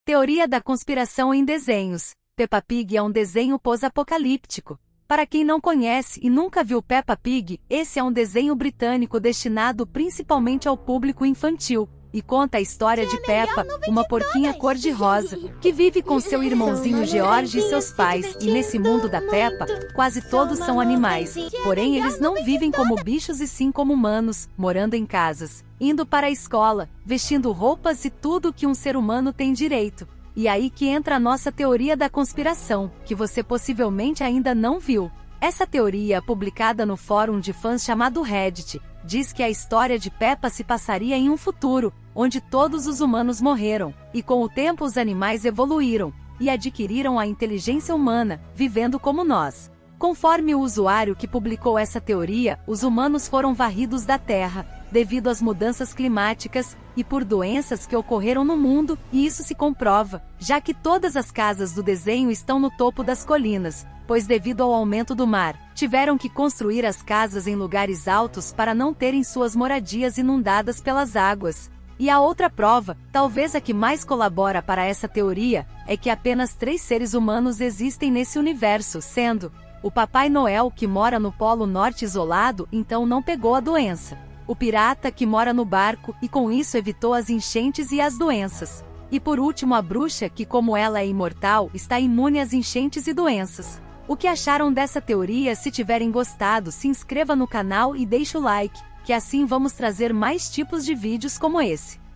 Teoria da conspiração em desenhos. Peppa Pig é um desenho pós-apocalíptico. Para quem não conhece e nunca viu Peppa Pig, esse é um desenho britânico destinado principalmente ao público infantil, e conta a história de Peppa, uma porquinha cor-de-rosa, que vive com seu irmãozinho George e seus pais, e nesse mundo da Peppa, quase todos são animais, porém eles não vivem como bichos e sim como humanos, morando em casas, indo para a escola, vestindo roupas e tudo que um ser humano tem direito. E aí que entra a nossa teoria da conspiração, que você possivelmente ainda não viu. Essa teoria, publicada no fórum de fãs chamado Reddit, diz que a história de Peppa se passaria em um futuro, onde todos os humanos morreram, e com o tempo os animais evoluíram, e adquiriram a inteligência humana, vivendo como nós. Conforme o usuário que publicou essa teoria, os humanos foram varridos da Terra, devido às mudanças climáticas, e por doenças que ocorreram no mundo, e isso se comprova, já que todas as casas do desenho estão no topo das colinas, pois devido ao aumento do mar, tiveram que construir as casas em lugares altos para não terem suas moradias inundadas pelas águas. E a outra prova, talvez a que mais colabora para essa teoria, é que apenas 3 seres humanos existem nesse universo, sendo o Papai Noel, que mora no Polo Norte isolado, então não pegou a doença. O pirata, que mora no barco, e com isso evitou as enchentes e as doenças. E por último a bruxa, que como ela é imortal, está imune às enchentes e doenças. O que acharam dessa teoria? Se tiverem gostado, se inscreva no canal e deixe o like, que assim vamos trazer mais tipos de vídeos como esse.